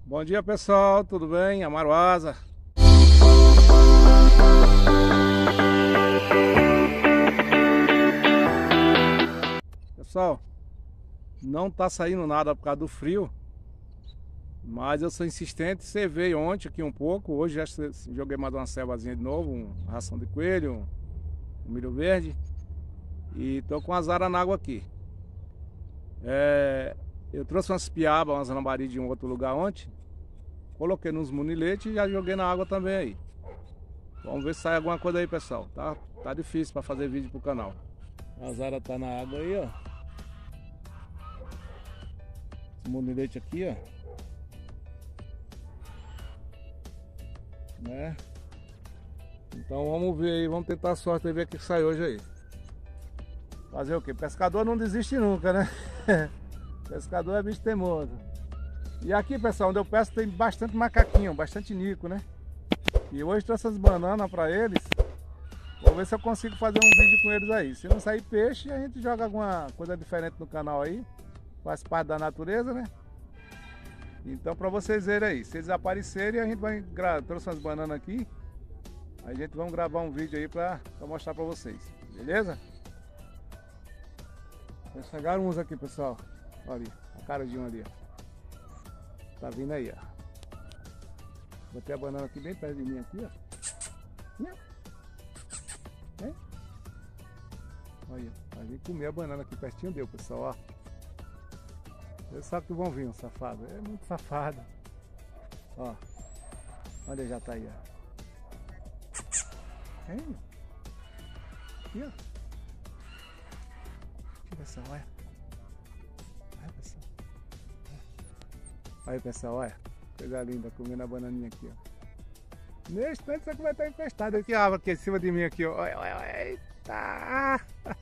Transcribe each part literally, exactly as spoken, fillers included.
Bom dia, pessoal, tudo bem? Amaro Asa. Pessoal, não tá saindo nada por causa do frio, mas eu sou insistente. Você veio ontem aqui um pouco, hoje já joguei mais uma cevazinha de novo, uma ração de coelho, um milho verde, e tô com as aras na água aqui. É, eu trouxe umas piabas, umas lambari de um outro lugar ontem, coloquei nos muniletes e já joguei na água também aí. Vamos ver se sai alguma coisa aí, pessoal. Tá, tá difícil para fazer vídeo pro canal. As aras tá na água aí, ó. Esse munilete aqui, ó. Né? Então vamos ver aí, vamos tentar a sorte e ver o que sai hoje aí. Fazer o que? Pescador não desiste nunca, né? Pescador é bicho teimoso. E aqui, pessoal, onde eu pesco tem bastante macaquinho, bastante nico, né? E hoje trouxe as bananas para eles. Vou ver se eu consigo fazer um vídeo com eles aí. Se não sair peixe, a gente joga alguma coisa diferente no canal aí. Faz parte da natureza, né? Então, para vocês verem aí, se eles aparecerem, a gente vai gravar. Trouxe umas bananas aqui. A gente vai gravar um vídeo aí para mostrar para vocês. Beleza? Já chegaram uns aqui, pessoal. Olha ali, a cara de um ali, ó. Tá vindo aí, ó. Botei a banana aqui bem perto de mim aqui, ó. Vem. Olha, vai vir comer a banana aqui pertinho deu, pessoal, ó. Eles sabem que vão vir, um safado. É muito safado. Ó. Olha, já tá aí, ó. Vem. Aqui, ó. Aqui, pessoal, olha. Olha, pessoal. Olha, pessoal, olha. Coisa linda, comendo a bananinha aqui, ó. Nesse instante isso aqui vai estar empestado. Aqui, a árvore aqui em cima de mim aqui, ó. Olha, olha, olha. Eita!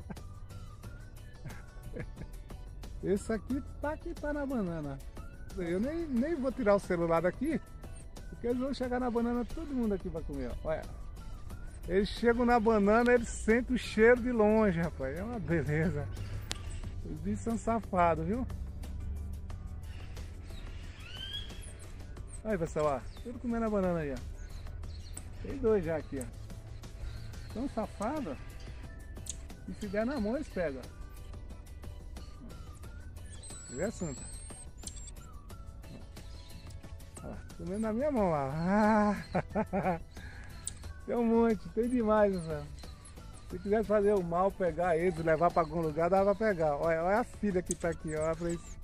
Esse aqui tá que tá na banana. Eu nem, nem vou tirar o celular daqui, porque eles vão chegar na banana, todo mundo aqui vai comer, ó. Olha. Eles chegam na banana, eles sentem o cheiro de longe, rapaz. É uma beleza. Os bichos são safados, viu? Aí, pessoal, ó. Tudo comendo a banana aí, ó. Tem dois já aqui, ó. Tão safados. E se der na mão, eles pegam. Vê a Santa. Ó, comendo na minha mão lá. Ah, tem um monte, tem demais, pessoal. Se quiser fazer o mal, pegar eles, levar para algum lugar, dá para pegar. Olha, olha a filha que tá aqui, olha pra isso.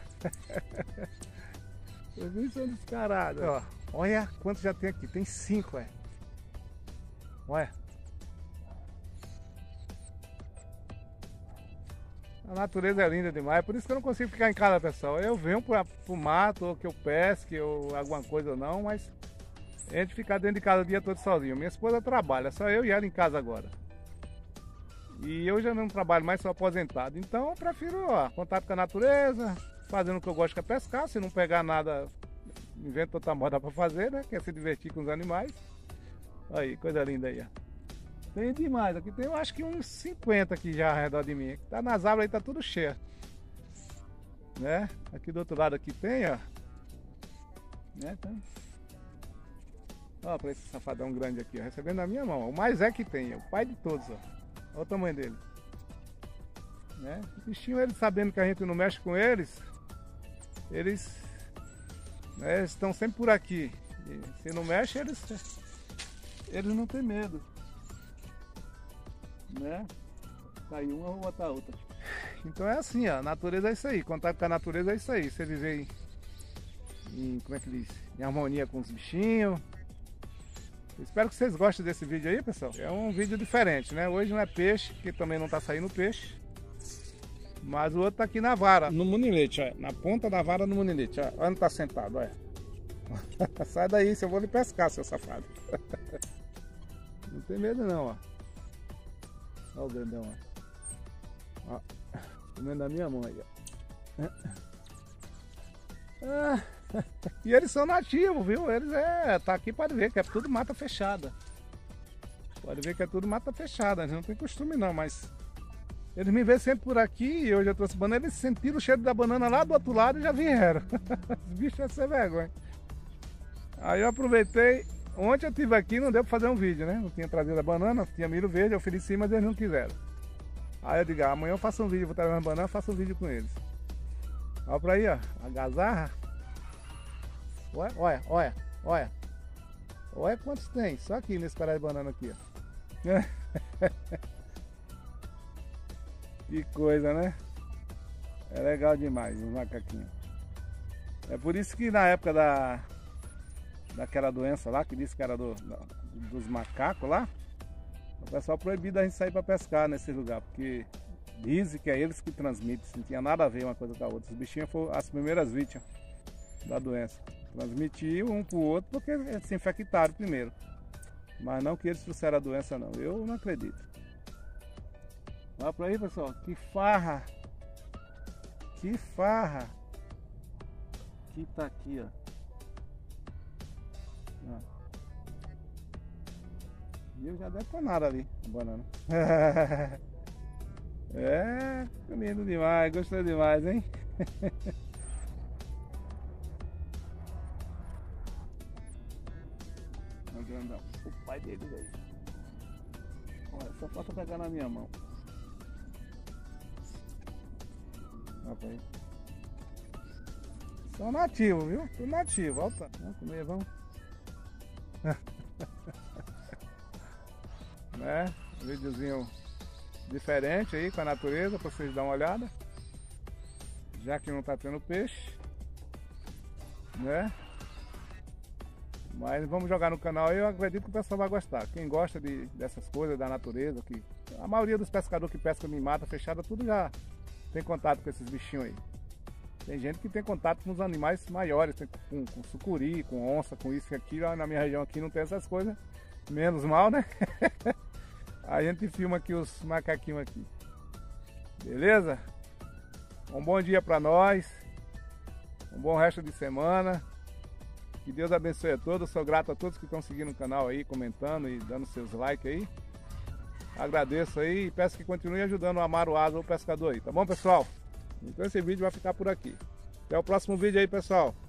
Os bichos são descarados. Ó, olha quanto já tem aqui, tem cinco, é. Olha. A natureza é linda demais, por isso que eu não consigo ficar em casa, pessoal. Eu venho para o mato, ou que eu pesque, ou alguma coisa ou não, mas a gente ficar dentro de casa o dia todo sozinho. Minha esposa trabalha, só eu e ela em casa agora. E eu já não trabalho mais, sou aposentado. Então eu prefiro, ó, contato com a natureza, fazendo o que eu gosto, que é pescar. Se não pegar nada, invento outra moda para fazer, né? Que é se divertir com os animais. Aí, coisa linda aí, ó. Tem demais, aqui tem eu acho que uns cinquenta aqui já ao redor de mim. Tá nas árvores aí, tá tudo cheio. Né? Aqui do outro lado aqui tem, ó. Né? Tem. Ó, pra esse safadão grande aqui, ó, recebendo na minha mão. O mais é que tem, é o pai de todos, ó. Olha o tamanho dele. Né? O bichinho, eles sabendo que a gente não mexe com eles, eles, né, estão sempre por aqui. E se não mexe, eles, eles não têm medo. Né? Cai uma, ou botar outra. Então é assim, ó, a natureza é isso aí, contato com a natureza é isso aí, você viver em, em, como é que diz, em harmonia com os bichinhos. Eu espero que vocês gostem desse vídeo aí, pessoal. É um vídeo diferente, né? Hoje não é peixe, porque também não tá saindo peixe, mas o outro tá aqui na vara, no munilete, ó, na ponta da vara no munilete, ó, onde tá sentado, olha. Sai daí, se eu vou lhe pescar, seu safado. Não tem medo não, ó. Olha o grandão, ó. Ó, comendo a minha mão aí, ó. Ah, e eles são nativos, viu? Eles é, tá aqui, pode ver que é tudo mata fechada. Pode ver que é tudo mata fechada, a gente não tem costume não, mas Eles me veem sempre por aqui e hoje eu trouxe banana, eles sentiram o cheiro da banana lá do outro lado e já vieram. Os bichos é sem vergonha. Aí eu aproveitei, ontem eu estive aqui, não deu para fazer um vídeo, né? Não tinha trazido a banana, tinha milho verde, eu ofereci, mas eles não quiseram. Aí eu digo, ah, amanhã eu faço um vídeo, vou trazer uma banana, faço um vídeo com eles. Olha pra aí, ó, a gazarra. Olha, olha, olha, olha. Olha quantos tem, só aqui nesse pedaço de banana aqui, ó. Que coisa, né? É legal demais os macaquinhos. É por isso que na época da daquela doença lá, que disse que era do, da, dos macacos lá, o pessoal proibiu a gente sair para pescar nesse lugar, porque dizem que é eles que transmitem, não tinha nada a ver uma coisa com a outra. Os bichinhos foram as primeiras vítimas da doença. Transmitiam um pro outro porque eles se infectaram primeiro. Mas não que eles trouxeram a doença não, eu não acredito. Olha pra aí, pessoal, que farra! Que farra! Que tá aqui, ó. ó. E eu já deve estar nada ali, a banana. É, lindo demais, gostou demais, hein? O grandão, o pai dele aí. Olha, só falta pegar na minha mão. Aí. São nativos, viu? Tudo nativo, olha. Vamos comer, vamos. Né? Um videozinho diferente aí com a natureza para vocês darem uma olhada. Já que não tá tendo peixe, né? Mas vamos jogar no canal e eu acredito que o pessoal vai gostar. Quem gosta de, dessas coisas da natureza, que a maioria dos pescadores que pescam em mata fechada, tudo já tem contato com esses bichinhos aí. Tem gente que tem contato com os animais maiores, tem com, com sucuri, com onça, com isso e aquilo. Na minha região aqui não tem essas coisas, menos mal, né? A gente filma aqui os macaquinhos aqui. Beleza? Um bom dia para nós. Um bom resto de semana. Que Deus abençoe a todos. Sou grato a todos que estão seguindo o canal aí, comentando e dando seus likes aí. Agradeço aí e peço que continue ajudando o Amaro Asa, o pescador aí, tá bom, pessoal? Então esse vídeo vai ficar por aqui. Até o próximo vídeo aí, pessoal.